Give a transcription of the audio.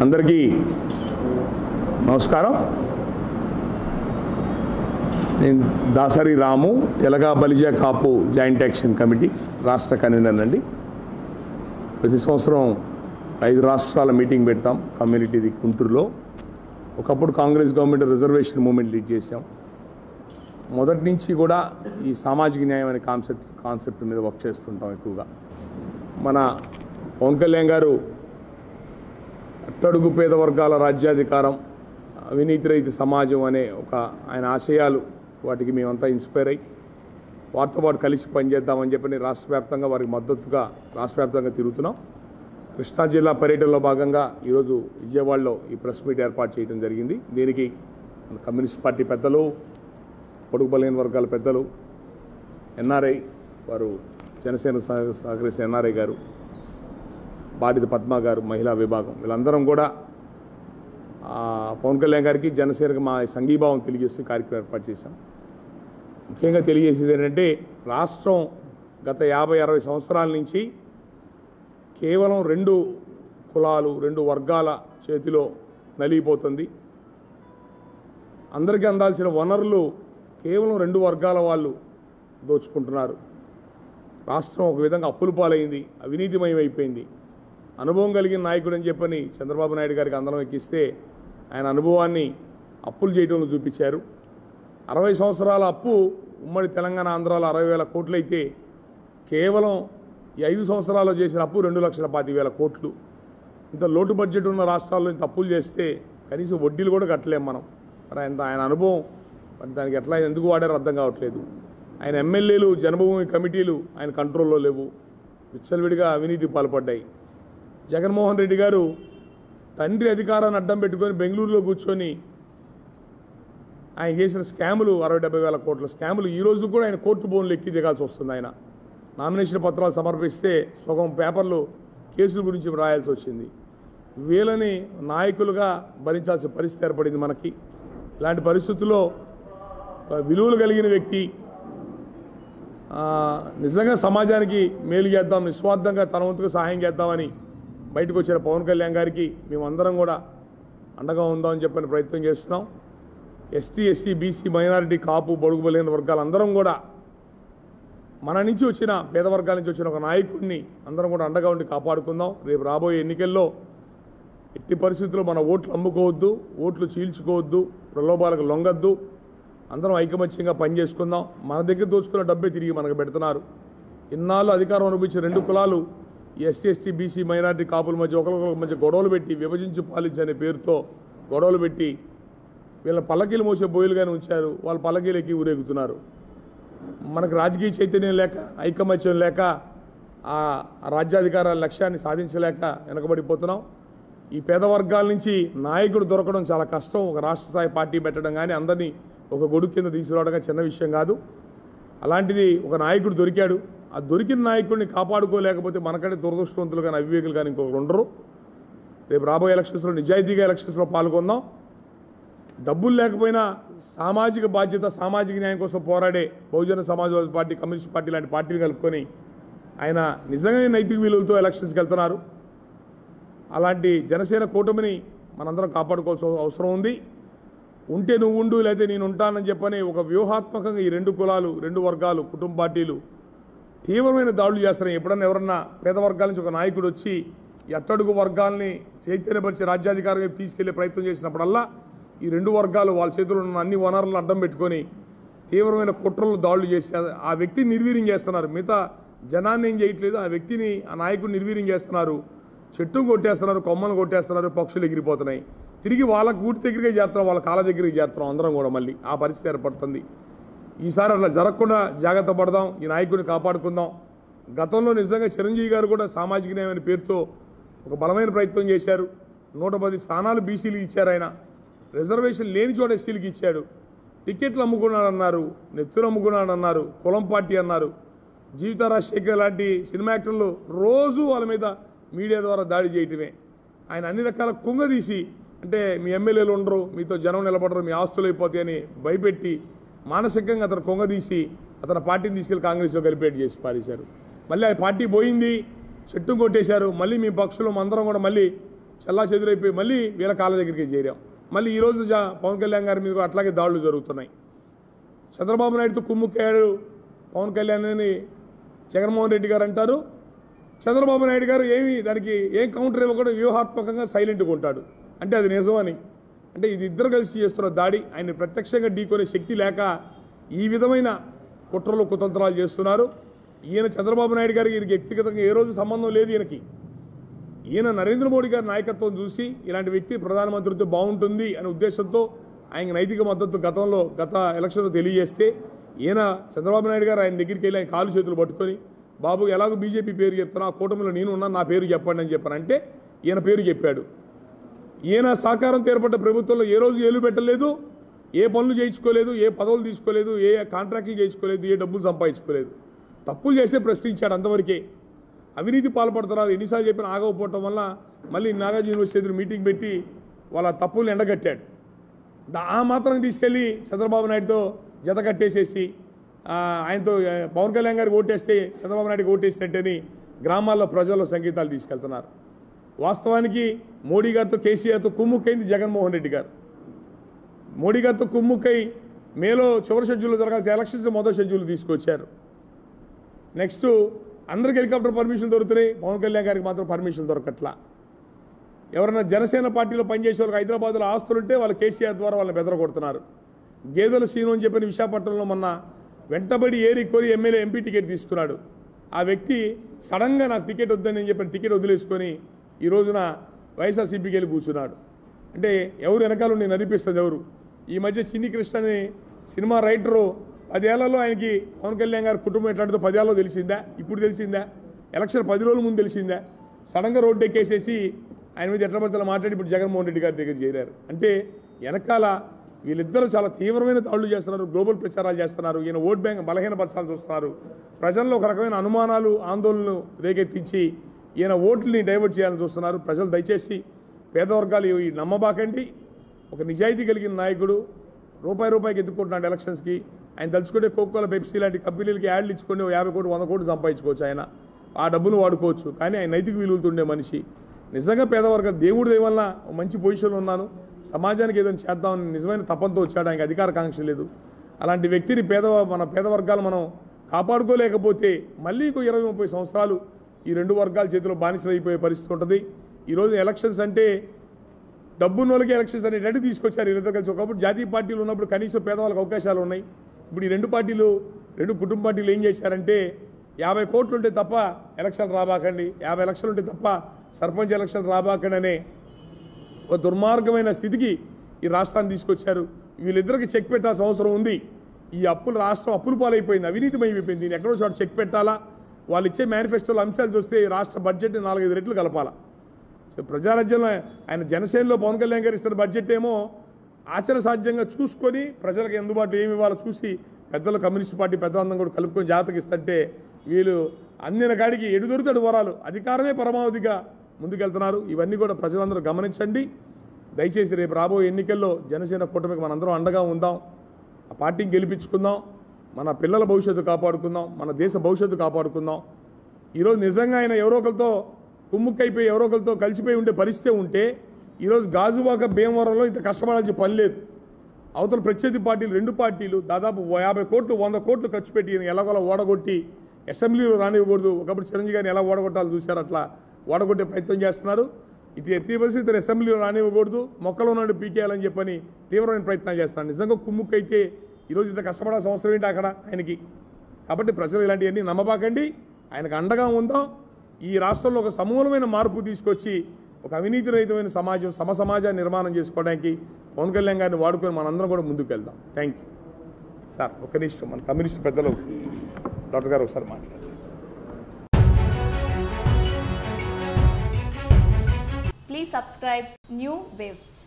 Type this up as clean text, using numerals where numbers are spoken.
అందరికీ నమస్కారం. నేను Dasari Ramu, Telaga Balija Kapu joint action committee రాష్ట్ర కన్వీనర్ అండి. ప్రతి సంవత్సరం 5 రాష్ట్రాల మీటింగ్ పెడతాం కమ్యూనిటీది గుంటూరులో. ఒకప్పుడు Congress government reservation movement lead చేశాం. మొదటి నుంచి కూడా ఈ సామాజిక న్యాయం అనే కాన్సెప్ట్ మీద వర్క్ చేస్తుంటాం ఎక్కువగా. మన పవన్ కళ్యాణ్ గారు అట్టడుగు పేద వర్గాల రాజ్యాధికారం, అవినీతి రహిత సమాజం అనే ఆయన ఆశయాలు, వాటికి మేమంతా ఇన్స్పైర్ అయ్యి వారితో పాటు కలిసి పనిచేద్దామని చెప్పని రాష్ట్ర వ్యాప్తంగా వారికి మద్దతుగా రాష్ట్ర వ్యాప్తంగా తిరుగుతున్నాం. కృష్ణా జిల్లా పర్యటనలో భాగంగా ఈరోజు విజయవాడలో ఈ ప్రెస్ మీట్ ఏర్పాటు చేయడం జరిగింది. దీనికి మన కమ్యూనిస్ట్ పార్టీ పెద్దలు, పొడుగు బలహీన వర్గాల పెద్దలు, ఎన్ఆర్ఐ వారు, జనసేన సహకరిస్తున్న ఎన్ఆర్ఐ గారు, బాడిద పద్మ గారు మహిళా విభాగం, వీళ్ళందరం కూడా పవన్ కళ్యాణ్ గారికి జనసేనకి మా సంఘీభావం తెలియజేసి కార్యక్రమం ఏర్పాటు చేశాం. ముఖ్యంగా తెలియజేసేది ఏంటంటే, రాష్ట్రం గత 50-60 సంవత్సరాల నుంచి కేవలం 2 కులాలు 2 వర్గాల చేతిలో నలిగిపోతుంది. అందరికీ అందాల్సిన వనరులు కేవలం 2 వర్గాల వాళ్ళు దోచుకుంటున్నారు. రాష్ట్రం ఒక విధంగా అప్పుల పాలైంది, అవినీతిమయం అయిపోయింది. అనుభవం కలిగిన నాయకుడు అని చెప్పని చంద్రబాబు నాయుడు గారికి అందరం ఎక్కిస్తే ఆయన అనుభవాన్ని అప్పులు చేయడంలో చూపించారు. 60 సంవత్సరాల అప్పు ఉమ్మడి తెలంగాణ ఆంధ్రాలో 60,000 కోట్లు అయితే, కేవలం ఈ 5 సంవత్సరాల్లో చేసిన అప్పు 2,25,000 కోట్లు. ఇంత లోటు బడ్జెట్ ఉన్న రాష్ట్రాల్లో ఇంత అప్పులు చేస్తే కనీసం వడ్డీలు కూడా కట్టలేము మనం. మరి ఆయన అనుభవం మరి దానికి ఎట్లా ఎందుకు వాడారో అర్థం కావట్లేదు. ఆయన ఎమ్మెల్యేలు, జన్మభూమి కమిటీలు ఆయన కంట్రోల్లో లేవు, విచ్చలవిడిగా అవినీతి పాల్పడ్డాయి. జగన్మోహన్ రెడ్డి గారు తండ్రి అధికారాన్ని అడ్డం పెట్టుకొని బెంగళూరులో కూర్చొని ఆయన చేసిన స్కాములు 60-70 వేల కోట్ల స్కాములు ఈ రోజు కూడా ఆయన కోర్టు బోన్లు ఎక్కి దిగాల్సి వస్తుంది. ఆయన నామినేషన్ పత్రాలు సమర్పిస్తే సగం పేపర్లు కేసుల గురించి రాయాల్సి వచ్చింది. వీళ్ళని నాయకులుగా భరించాల్సిన పరిస్థితి ఏర్పడింది మనకి. ఇలాంటి పరిస్థితుల్లో విలువలు కలిగిన వ్యక్తి, నిజంగా సమాజానికి మేలు చేద్దాం, నిస్వార్థంగా తన వంతుగా సహాయం చేద్దామని బయటకు వచ్చిన పవన్ కళ్యాణ్ గారికి మేమందరం కూడా అండగా ఉందామని చెప్పని ప్రయత్నం చేస్తున్నాం. ST, SC, BC, minority, Kapu, బడుగు బలహీన వర్గాలందరం కూడా మన నుంచి వచ్చిన పేద వర్గాల నుంచి వచ్చిన ఒక నాయకుడిని అందరం కూడా అండగా ఉండి కాపాడుకుందాం. రేపు రాబోయే ఎన్నికల్లో ఎట్టి పరిస్థితుల్లో మన ఓట్లు అమ్ముకోవద్దు, ఓట్లు చీల్చుకోవద్దు, ప్రలోభాలకు లొంగద్దు, అందరం ఐకమత్యంగా పనిచేసుకుందాం. మన దగ్గర దోచుకున్న డబ్బే తిరిగి మనకు పెడుతున్నారు. ఇన్నాళ్ళు అధికారం అనుభవించిన 2 కులాలు ఎస్సీ, ఎస్టీ, బీసీ, మైనారిటీ, కాపుల మధ్య ఒకరికొకరి మధ్య గొడవలు పెట్టి, విభజించి పాలించనే పేరుతో గొడవలు పెట్టి వీళ్ళ పల్లకీలు మోసే బోయిలుగానే ఉంచారు. వాళ్ళు పల్లకీలకి ఊరేగుతున్నారు. మనకు రాజకీయ చైతన్యం లేక, ఐకమత్యం లేక, ఆ రాజ్యాధికారాల లక్ష్యాన్ని సాధించలేక వెనకబడిపోతున్నాం. ఈ పేద వర్గాల నుంచి నాయకుడు దొరకడం చాలా కష్టం. ఒక రాష్ట్ర స్థాయి పార్టీ పెట్టడం కానీ, అందరినీ ఒక గొడుగు కింద తీసుకురావడం చిన్న విషయం కాదు. అలాంటిది ఒక నాయకుడు దొరికాడు. ఆ దొరికిన నాయకుడిని కాపాడుకోలేకపోతే మనకంటే దురదృష్టవంతులు కానీ, అవివేకులు కానీ ఇంకొకరు ఉండరు. రేపు రాబోయే ఎలక్షన్స్లో నిజాయితీగా ఎలక్షన్స్లో పాల్గొందాం. డబ్బులు లేకపోయినా సామాజిక బాధ్యత, సామాజిక న్యాయం కోసం పోరాడే Bahujan Samajwadi party, communist party లాంటి పార్టీలు కలుపుకొని ఆయన నిజంగా నైతిక విలువలతో ఎలక్షన్స్కి వెళ్తున్నారు. అలాంటి జనసేన కూటమిని మనందరం కాపాడుకోవాల్సిన అవసరం ఉంది. ఉంటే నువ్వు ఉండు, లేకపోతే నేను ఉంటానని చెప్పని ఒక వ్యూహాత్మకంగా ఈ 2 కులాలు, 2 వర్గాలు, కుటుంబ పార్టీలు తీవ్రమైన దాడులు చేస్తున్నాయి. ఎప్పుడన్నా ఎవరన్నా పేద వర్గాల నుంచి ఒక నాయకుడు వచ్చి ఈ అట్టడుగు వర్గాల్ని చైతన్యపరిచి రాజ్యాధికారం వైపు తీసుకెళ్లే ప్రయత్నం చేసినప్పుడల్లా ఈ 2 వర్గాలు వాళ్ళ చేతుల్లో ఉన్న అన్ని వనరులను అడ్డం పెట్టుకొని తీవ్రమైన కుట్రలు, దాడులు చేసి ఆ వ్యక్తిని నిర్వీర్యం చేస్తున్నారు. మిగతా జనాన్ని ఏం చేయట్లేదు, ఆ వ్యక్తిని, ఆ నాయకుడిని నిర్వీర్యం చేస్తున్నారు. చెట్టును కొట్టేస్తున్నారు, కొమ్మను కొట్టేస్తున్నారు, పక్షులు ఎగిరిపోతున్నాయి. తిరిగి వాళ్ళ గూటి దగ్గరికి చేస్తున్నాం, వాళ్ళ కాళ్ళ దగ్గరికి చేస్తున్నాం. అందరం కూడా మళ్ళీ ఆ పరిస్థితి ఏర్పడుతుంది. ఈసారి అట్లా జరగకుండా జాగ్రత్త పడదాం, ఈ నాయకుడిని కాపాడుకుందాం. గతంలో నిజంగా చిరంజీవి గారు కూడా సామాజిక న్యాయం అనే పేరుతో ఒక బలమైన ప్రయత్నం చేశారు. 110 స్థానాలు బీసీలకు ఇచ్చారు. ఆయన రిజర్వేషన్ లేని చోట ఎస్సీలకు ఇచ్చాడు. టికెట్లు అమ్ముకున్నాడన్నారు, నెత్తులు అమ్ముకున్నాడన్నారు, కులం పార్టీ అన్నారు. జీవిత రాజశేఖర్ లాంటి సినిమా యాక్టర్లు రోజు వాళ్ళ మీద మీడియా ద్వారా దాడి చేయటమే. ఆయన అన్ని రకాల కుంగదీసి, అంటే మీ ఎమ్మెల్యేలు ఉండరు, మీతో జనం నిలబడరు, మీ ఆస్తులు అయిపోతాయని భయపెట్టి మానసికంగా అతను కొంగదీసి అతని పార్టీని తీసుకెళ్లి కాంగ్రెస్లో కలిపేట్ చేసి పారేశారు. మళ్ళీ ఆ పార్టీ పోయింది, చెట్టు కొట్టేశారు. మళ్ళీ మీ పక్షులు అందరం కూడా మళ్ళీ చల్లా చెదురైపోయి మళ్ళీ వీళ్ళ కాళ్ళ దగ్గరికి చేరాం. మళ్ళీ ఈరోజు పవన్ కళ్యాణ్ గారి మీద అట్లాగే దాడులు జరుగుతున్నాయి. చంద్రబాబు నాయుడుతో కుమ్ముక్కాడు పవన్ కళ్యాణ్ అని జగన్మోహన్ రెడ్డి గారు అంటారు. చంద్రబాబు నాయుడు గారు దానికి ఏం కౌంటర్ ఇవ్వకుండా వ్యూహాత్మకంగా సైలెంట్గా ఉంటాడు. అంటే అది నిజమని, అంటే ఇది ఇద్దరు కలిసి చేస్తున్న దాడి. ఆయన ప్రత్యక్షంగా ఢీకొనే శక్తి లేక ఈ విధమైన కుట్రలు కుతంత్రాలు చేస్తున్నారు. ఈయన చంద్రబాబు నాయుడు గారికి ఈయనకి వ్యక్తిగతంగా ఏ రోజు సంబంధం లేదు. ఈయన నరేంద్ర మోడీ గారి నాయకత్వం చూసి ఇలాంటి వ్యక్తి ప్రధానమంత్రితో బాగుంటుంది అనే ఉద్దేశంతో ఆయన నైతిక మద్దతు గత ఎలక్షన్లో తెలియజేస్తే ఈయన చంద్రబాబు నాయుడు గారు ఆయన దగ్గరికి వెళ్ళి ఆయన కాలు చేతులు పట్టుకొని, బాబు ఎలాగో బీజేపీ పేరు చెప్తున్నా, ఆ కూటమిలో నేను ఉన్నాను, నా పేరు చెప్పండి అని చెప్పానంటే ఈయన పేరు చెప్పాడు. ఈయన సహకారం ఏర్పడ్డ ప్రభుత్వంలో ఏ రోజు ఏలు పెట్టలేదు, ఏ పనులు చేయించుకోలేదు, ఏ పదవులు తీసుకోలేదు, ఏ కాంట్రాక్టులు చేయించుకోలేదు, ఏ డబ్బులు సంపాదించుకోలేదు. తప్పులు చేస్తే ప్రశ్నించాడు, అంతవరకే. అవినీతి పాల్పడుతున్నారు ఎన్నిసార్లు చెప్పినా ఆగకపోవటం వల్ల మళ్ళీ నాగార్జున యూనివర్సిటీ మీటింగ్ పెట్టి వాళ్ళ తప్పులు ఎండగట్టాడు. ఆ మాత్రం తీసుకెళ్ళి చంద్రబాబు నాయుడుతో జత కట్టేసేసి ఆయనతో పవన్ కళ్యాణ్ గారికి ఓటేస్తే చంద్రబాబు నాయుడుకి ఓటేసినట్టని గ్రామాల్లో ప్రజల్లో సంకేతాలు తీసుకెళ్తున్నారు. వాస్తవానికి మోడీ గారితో కేసీఆర్తో కుమ్ముక్కైంది జగన్మోహన్ రెడ్డి గారు. మోడీ గారితో కుమ్ముక్కై మేలో చివరి షెడ్యూల్లో జరగాల్సిన ఎలక్షన్స్ మొదటి షెడ్యూల్ తీసుకొచ్చారు. నెక్స్ట్ అందరికి హెలికాప్టర్ పర్మిషన్లు దొరుకుతున్నాయి, పవన్ కళ్యాణ్ గారికి మాత్రం పర్మిషన్ దొరకట్లా. ఎవరైనా జనసేన పార్టీలో పనిచేసే వాళ్ళకి హైదరాబాద్లో ఆస్తులుంటే వాళ్ళు కేసీఆర్ ద్వారా వాళ్ళని బెదరగొడుతున్నారు. గేదెల సీను అని చెప్పని విశాఖపట్నంలో మొన్న వెంటబడి ఏరి కోరి ఎమ్మెల్యే ఎంపీ టికెట్ తీసుకున్నాడు. ఆ వ్యక్తి సడన్గా నాకు టికెట్ వద్దని చెప్పిన టికెట్ వదిలేసుకొని ఈ రోజున వైఎస్ఆర్సీపీకి వెళ్ళి కూర్చున్నాడు. అంటే ఎవరు వెనకాల నేను నడిపిస్తుంది ఎవరు? ఈ మధ్య చిన్ని కృష్ణ అని సినిమా రైటరు 10 ఏళ్లలో ఆయనకి పవన్ కళ్యాణ్ గారి కుటుంబం ఎట్లాంటిదో 10 ఏళ్ళలో తెలిసిందా? ఇప్పుడు తెలిసిందా? ఎలక్షన్ 10 రోజుల ముందు తెలిసిందా? సడన్గా రోడ్డు ఎక్కేసేసి ఆయన మీద ఎట్లా పడితే మాట్లాడి ఇప్పుడు జగన్మోహన్ రెడ్డి గారి దగ్గర చేరారు. అంటే వెనకాల వీళ్ళిద్దరూ చాలా తీవ్రమైన దాడులు చేస్తున్నారు, గ్లోబల్ ప్రచారాలు చేస్తున్నారు. ఈయన ఓట్ బ్యాంక్ బలహీనపరచాలని చూస్తున్నారు. ప్రజల్లో ఒక రకమైన అనుమానాలు ఆందోళనలు రేకెత్తించి ఈయన ఓట్లని డైవర్ట్ చేయాలని చూస్తున్నారు. ప్రజలు దయచేసి పేద వర్గాలు ఈ నమ్మబాకండి. ఒక నిజాయితీ కలిగిన నాయకుడు రూపాయికి ఎత్తుకుంటున్నాడు ఎలక్షన్స్కి. ఆయన తలుచుకుంటే కోకోకోలా పెప్సీ లాంటి కంపెనీలకి యాడ్లు ఇచ్చుకొని 50 కోట్లు 100 కోట్లు సంపాదించుకోవచ్చు. ఆయన ఆ డబ్బులు వాడుకోవచ్చు. కానీ ఆయన నైతిక విలువలుతుండే మనిషి. నిజంగా పేదవర్గాలు దేవుడి దయ వల్ల మంచి పొజిషన్లో ఉన్నాను, సమాజానికి ఏదైనా చేద్దామని నిజమైన తపంతో వచ్చాడు. ఆయనకి అధికార కాంక్ష లేదు. అలాంటి వ్యక్తిని మన పేద వర్గాలు మనం కాపాడుకోలేకపోతే మళ్ళీ 20-30 సంవత్సరాలు ఈ రెండు వర్గాల చేతిలో బానిసలు అయిపోయే పరిస్థితి ఉంటుంది. ఈరోజు ఎలక్షన్స్ అంటే డబ్బున్నోళ్ళకి ఎలక్షన్స్ అనేటట్టు తీసుకొచ్చారు వీళ్ళిద్దరు కలిసి. ఒకప్పుడు జాతీయ పార్టీలు ఉన్నప్పుడు కనీసం పేదవాళ్ళకి అవకాశాలు ఉన్నాయి. ఇప్పుడు ఈ రెండు కుటుంబ పార్టీలు ఏం చేశారంటే 50 కోట్లు ఉంటే తప్ప ఎలక్షన్ రాబాకండి, 50 లక్షలు ఉంటే తప్ప సర్పంచ్ ఎలక్షన్ రాబాకండి అనే ఒక దుర్మార్గమైన స్థితికి ఈ రాష్ట్రాన్ని తీసుకొచ్చారు. వీళ్ళిద్దరికి చెక్ పెట్టాల్సిన అవసరం ఉంది. ఈ రాష్ట్రం అప్పుల పాలైపోయింది, అవినీతిమైపోయింది. దీన్ని ఎక్కడో చోట చెక్ పెట్టాలా. వాళ్ళు ఇచ్చే మేనిఫెస్టోలో అంశాలు చూస్తే రాష్ట్ర బడ్జెట్ని 4-5 రెట్లు కలపాలా. సో ప్రజారాజ్యంలో ఆయన జనసేనలో పవన్ కళ్యాణ్ గారు ఇస్తున్న బడ్జెట్ ఏమో ఆచరణ సాధ్యంగా చూసుకొని ప్రజలకు అందుబాటు ఏమి ఇవ్వాలో చూసి పెద్దలు కమ్యూనిస్ట్ పార్టీ పెద్దలందరం కూడా కలుపుకొని జాతకు ఇస్తుంటే వీళ్ళు అందిన కాడికి ఎడుదొరుతాడు వరాలు, అధికారమే పరమావధిగా ముందుకెళ్తున్నారు. ఇవన్నీ కూడా ప్రజలందరూ గమనించండి. దయచేసి రేపు రాబోయే ఎన్నికల్లో జనసేన కూటమికి మనందరం అండగా ఉందాం, ఆ పార్టీని గెలిపించుకుందాం, మన పిల్లల భవిష్యత్తు కాపాడుకుందాం, మన దేశ భవిష్యత్తు కాపాడుకుందాం. ఈరోజు నిజంగా ఆయన ఎవరో ఒకరితో కుమ్ముక్కైపోయి ఎవరో ఒకరితో కలిసిపోయి ఉండే పరిస్థితి ఉంటే ఈరోజు గాజువాక భీమవరంలో ఇంత కష్టపడాల్సిన పని లేదు. అవతల ప్రత్యర్థి పార్టీలు 2 పార్టీలు దాదాపు 50 కోట్లు 100 కోట్లు ఖర్చు పెట్టి ఎలాగోలా ఓడగొట్టి అసెంబ్లీలో రానివ్వకూడదు. ఒకప్పుడు చిరంజీవి గారిని ఎలా ఓడగొట్టాలో చూశారు, అట్లా ఓడగొట్టే ప్రయత్నం చేస్తున్నారు. ఇటు ఎత్తి పరిస్థితి అసెంబ్లీలో రానివ్వకూడదు, మొక్కలో నుండి పీకేయాలని చెప్పని తీవ్రమైన ప్రయత్నం చేస్తున్నారు. నిజంగా కుమ్ముక్కైతే ఈరోజు ఇంత కష్టపడాల్సిన అవసరం ఏంటి అక్కడ ఆయనకి? కాబట్టి ప్రజలు ఇలాంటివన్నీ నమ్మబాకండి, ఆయనకు అండగా ఉందాం. ఈ రాష్ట్రంలో ఒక సమూలమైన మార్పు తీసుకొచ్చి ఒక అవినీతి రహితమైన సమాజం, సమాజాన్ని నిర్మాణం చేసుకోవడానికి పవన్ కళ్యాణ్ గారిని వాడుకొని మనందరం కూడా ముందుకు వెళ్దాం. Thank you sir. ఒక నిమిషం మన కమ్యూనిస్ట్ పెద్దలు డాక్టర్ గారు ఒకసారి మాట్లాడారు. Please subscribe New Waves.